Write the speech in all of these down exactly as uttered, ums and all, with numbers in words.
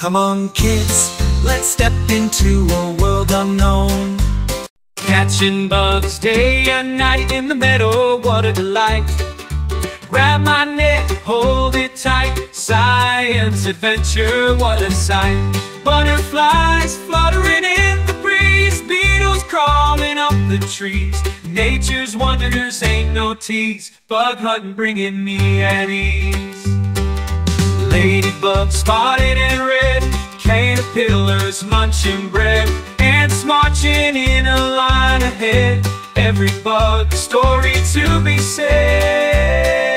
Come on kids, let's step into a world unknown. Catching bugs day and night in the meadow, what a delight. Grab my net, hold it tight. Science adventure, what a sight. Butterflies fluttering in the breeze, beetles crawling up the trees. Nature's wonders ain't no tease, bug hunting bringing me at ease. Ladybugs spotted and red, caterpillars munching bread, ants marching in a line ahead. Every bug story to be said.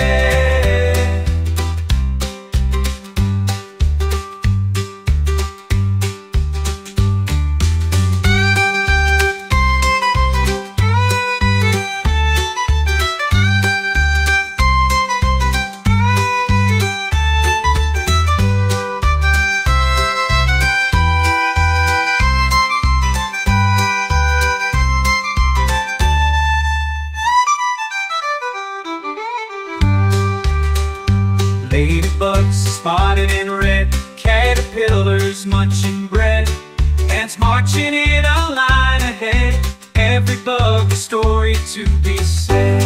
Ladybugs spotted in red, caterpillars munching bread, ants marching in a line ahead. Every bug a story to be said.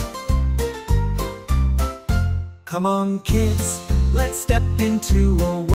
Come on kids, let's step into a world